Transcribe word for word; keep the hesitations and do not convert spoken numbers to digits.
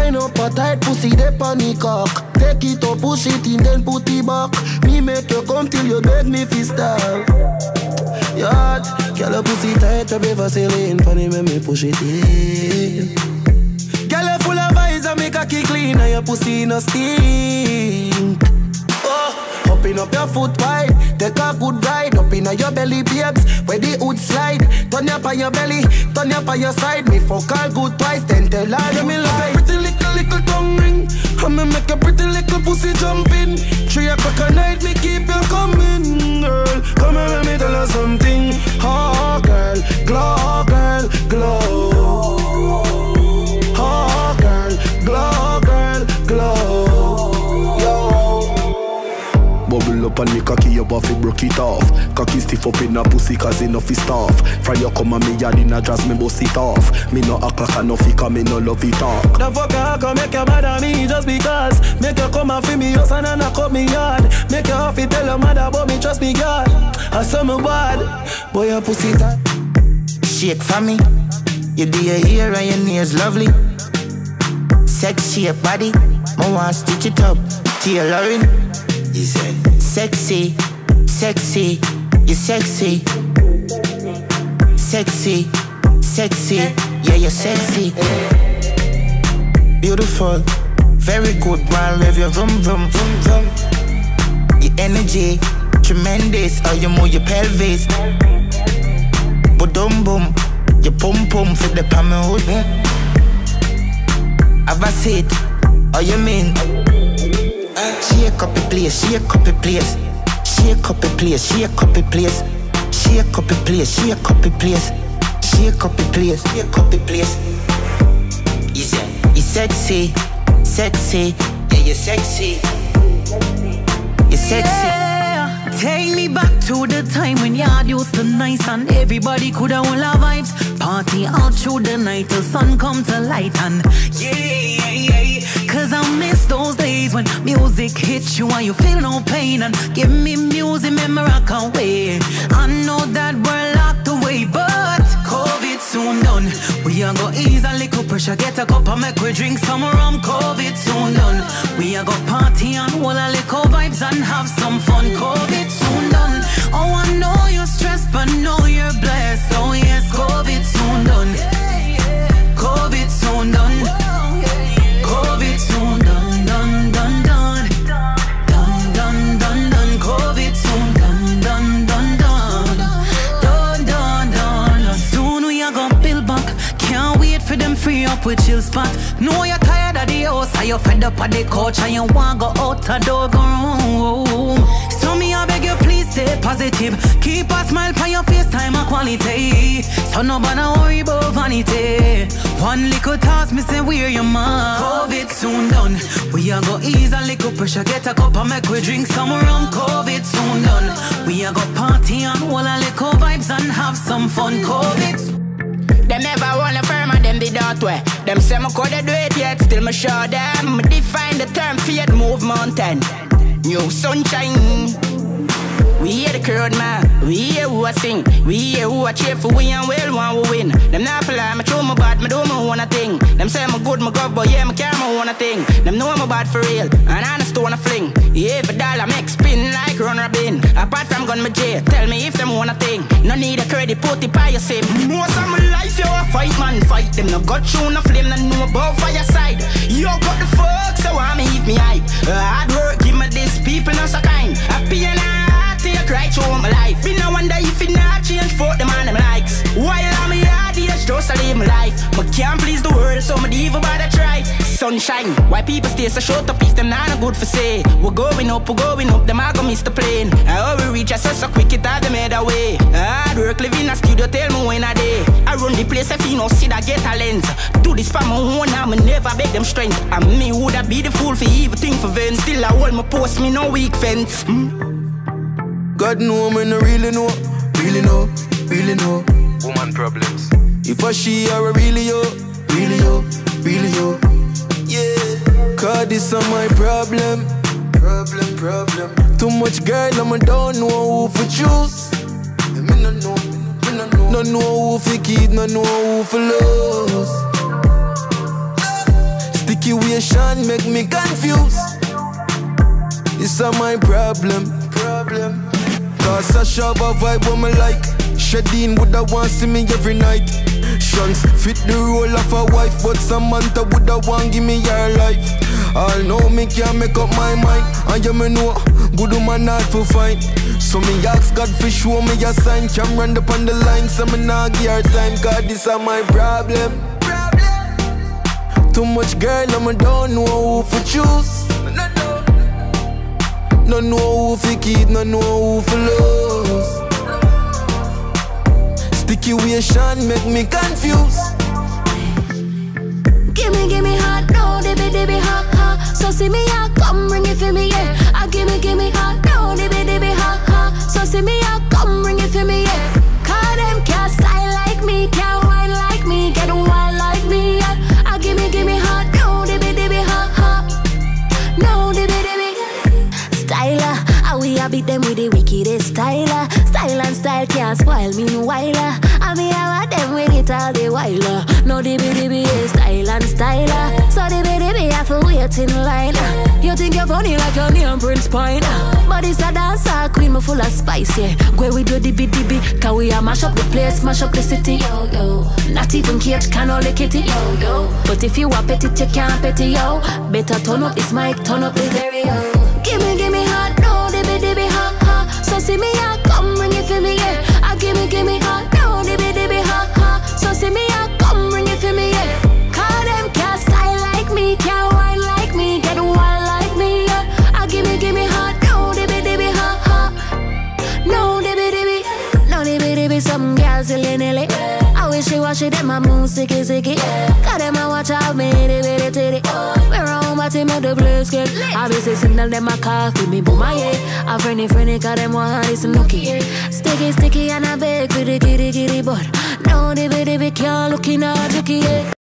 Wind up a tight pussy, they panic cock. Take it up, push it in, then put it back. Me make you come till you beg me fi stop. Yard, girl a pussy tight, a river sailing. Funny when me push it in. Girl a full of vibes and make a kick clean, and your pussy no stink. Oh, open up your foot wide, take a good ride. Up in your belly, babes, where the hood slide. Turn up on your belly, turn up on your side. Me fuck all good twice, then tell her you me like. Pretty little little tongue ring, I'ma make a pretty little pussy jump in. Three o'clock at night, me keep you coming, girl. Come here, let me tell her something. Oh, girl, glow, girl, glow. Oh, girl, glow, girl, glow. Bubble up and me cocky, your buffy broke it off. Cocky stiff up in a pussy cause enough is tough. Fry you come and me yard in a dress, me bust it off. Me no act like a nuffy cause me no love it talk. The fuck I can make you mad at me just because. Make you come and feel me house and then I cut me yard. Make you off it tell your mother about me trust me God. I saw me bad, boy your pussy tight. Shake for me, you do your hair and your nails lovely. Sexy your body, I want stitch it up. Tailoring. You say sexy, sexy, you're sexy. Sexy, sexy, yeah, you're sexy. Beautiful, very good, man, rev your vroom, vroom, vroom, vroom. Your energy, tremendous, how you move your pelvis. Boom, boom, your pum pum for the palm hood. Have a seat, how you mean? Shake up the place, shake up the place. Shake up the place, shake up the place. Shake up the place, shake up the place. Shake up the place, shake up the place. You say, you sexy, sexy. Yeah, you're sexy. You're sexy. Yeah. Take me back to the time when yard used to nice and everybody could have all our vibes. Party all through the night till sun come to light and yeah, yeah, yeah. Cause I miss those days when music hits you and you feel no pain. And give me music, memory I can't wait. I know that we're locked away, but COVID soon done. We are go ease a little pressure, get a cup and make we drink some rum. COVID soon done. We are go party and hold a little vibes and have some fun. COVID soon done. Oh, I know you're stressed, but know you're blessed. Oh yes, COVID soon done. COVID soon done. COVID soon done, done, done, done. Done, done, done, done. COVID soon done, done, done, done. Done, done, done. Soon we are gonna build back. Can't wait for them free up with chill spot. Know you're tired of the house, and you're fed up of the couch, and you want go out the door, go home. So me I beg you please stay positive. Keep a smile on your face, time a quality. So nobody worry about vanity. One little task, me say where your man. COVID soon done. We a go ease a little pressure, get a cup and make we drink some rum. COVID soon done. We a go party and hold a little vibes and have some fun. COVID. Them never wanna firm and them be that way. Them say me coulda do it yet, still me show them. Me define the term faith move mountain. New sunshine. We hear the crowd man, we hear who I sing. We hear who I cheer for, we and well one we win. Them not for lie, me true me bad, me do me own a thing. Them say me good, me go, but yeah, me care me own a thing. Them know me bad for real, and honest wanna fling. Yeah, every dollar make spin like run robin. Apart from gun me jail, tell me if them want a thing. No need a credit, put it by your sim. Most of my life, yo, I fight man, fight them. No got you, no flame, no know about fire side. Yo, got the fuck, so I me if me hype. Hard work, give me this, people not so kind. Happy and I take right through my life. Me no wonder if it not change for them and them likes. While I'm here, it's just to live my life. But can't please the world, so me even bother try. Sunshine, why people stay so short up if them not no good for say. We're going up, we're going up, them I go miss the plane. How we reach us so, so quick it all them head away. Hard work, live in a studio, tell me when a day. I run the place if you know see that get a lens. Do this for my own, I'm never beg them strength. And me woulda be the fool for everything for vent. Still I hold my post, me no weak fence. hmm? God know me no really know, really know, really know. Woman problems. If I she or really yo, really yo, really yo. Yeah, cause this are my problem. Problem, problem. Too much girl, I don't know who for choose. Me no know, me no know. No know who for keep, no know who for lose. Stick Situation make me confused. It's a my problem, problem. Cause I shove a vibe what me like. Shadeen woulda want see me every night. Shanks fit the role of a wife, but Samantha woulda want give me her life. All know me can't make up my mind, and you me know good woman not for fine. So me ask God for show me a sign. Can run up on the line, so me nah give her time. Cause this a my problem. Too much girl and me don't know who for choose. No know who for keep, no know who for lose. Situation make me confused. Gimme, gimme hot, no, dibby, dibby, hot, hot. So see me out, come bring it for me, yeah. I gimme, gimme hot, no, dibby, dibby, hot, hot. So see me out, come bring it for me, yeah. Call them can't style like me, can't wine like me, get wild like me, yeah. I gimme, gimme hot, no, dibby, dibby, hot, hot. No, dibby, dibby. Styler, how we a beat them with the wickedest styler. Style and style can't spoil me no whiler. I mean I want them with it all the while. No dibby dibby is style and styler. So dibby dibby have to wait in line. You think you're funny like your name Prince Pine, but it's a dancer queen me full of spice, yeah. Go we do dibby dibby, cause we a mash up the place, mash up the city, yo yo. Not even cage can only kitty, yo yo. But if you a pet it, you can't pet it, yo. Better turn up this mic, turn up the stereo. Gimme, gimme hot, no, dibby, dibby, hot, hot. So see me out, come bring it for me, yeah. I gimme, gimme hot, no, dibby, dibby, hot, hot. So see me out, come bring it for me, yeah. Call them can't style like me, can't wine like me, get wild like me, yeah. I gimme, gimme hot, no, dibby, dibby, hot, hot. No, dibby, dibby, no, dibby, dibby, some girls silly nilly. I wish you wash it in my moon, sicky, sicky. Got them, I watch out, me, dibby, dibby, we're on my team, the blues get. I be sitting down them, my coffee, me boom, my yeah. I friendly, friendly, cause them want this nookie. Sticky, sticky, and I beg, kitty, kitty, kitty, but no, dibby, dibby, can't look in a jookie, yeah.